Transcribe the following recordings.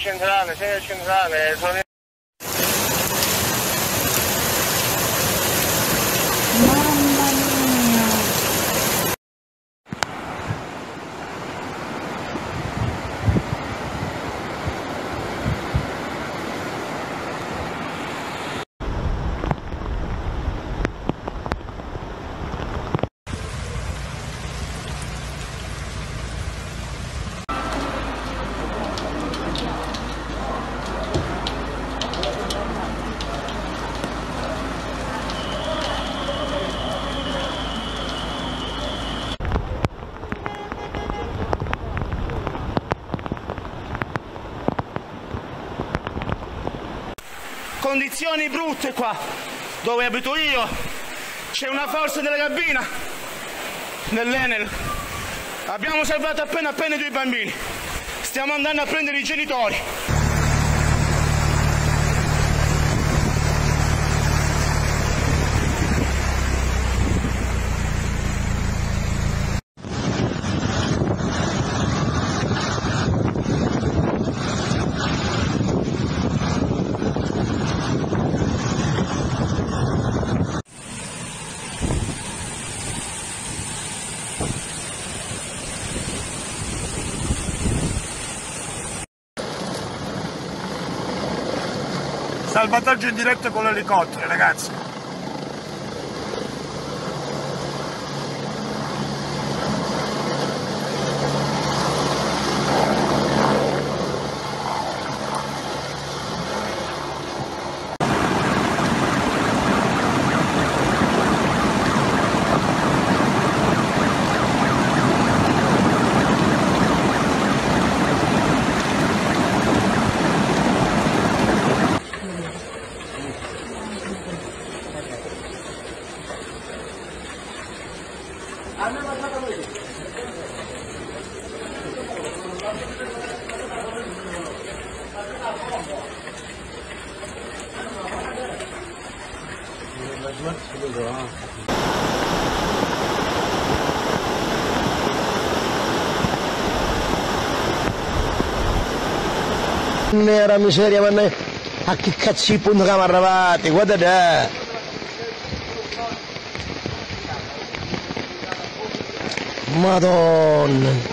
centrale, sei centrale, sono... Mamma mia! Condizioni brutte qua, dove abito io, c'è una forza della cabina dell'Enel. Abbiamo salvato appena 2 bambini, stiamo andando a prendere i genitori. Salvataggio in diretta con l'elicottero, ragazzi. Nera miseria, ma a che cazzo di punto che siamo arrivati, guarda da! Madonna!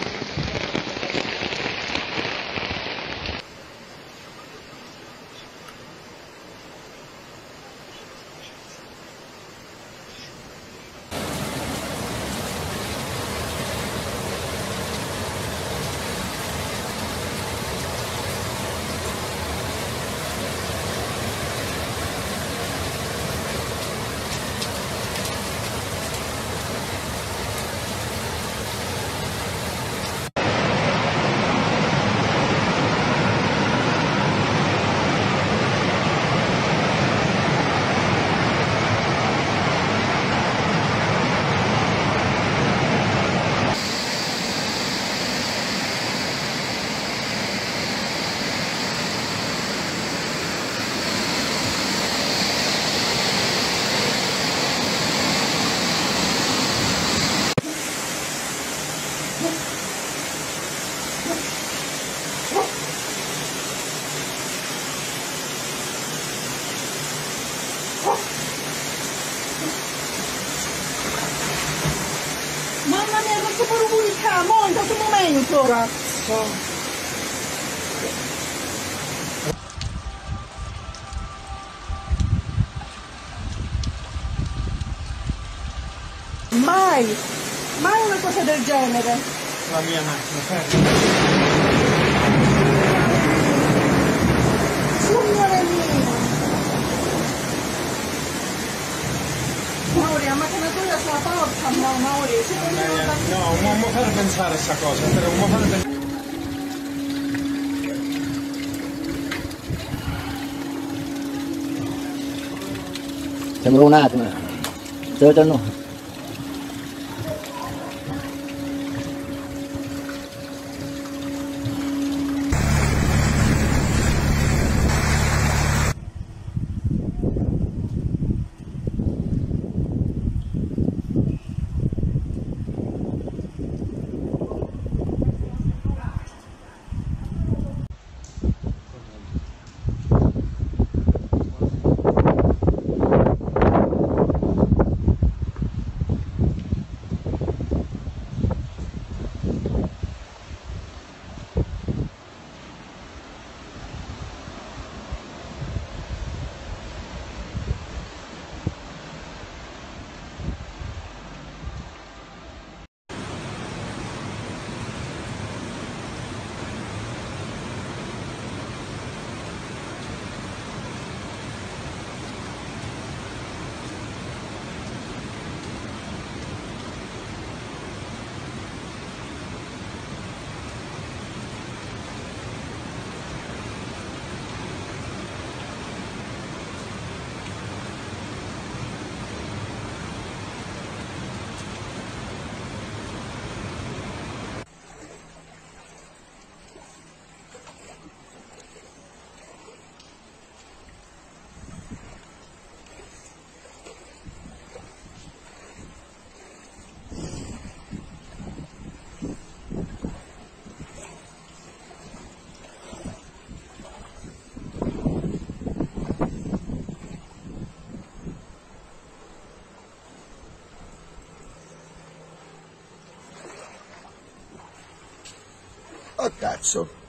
Mamma mia, non si può comunicare, mo in questo momento! Cazzo! Mai una cosa del genere! La mia macchina, ferma. Signore mio! Mauri, la macchinatura sulla porta, no, Mauri, No, non mi fare pensare a questa cosa, però non mi fare pensare. Sembra un attimo, dove no? Oh cazzo.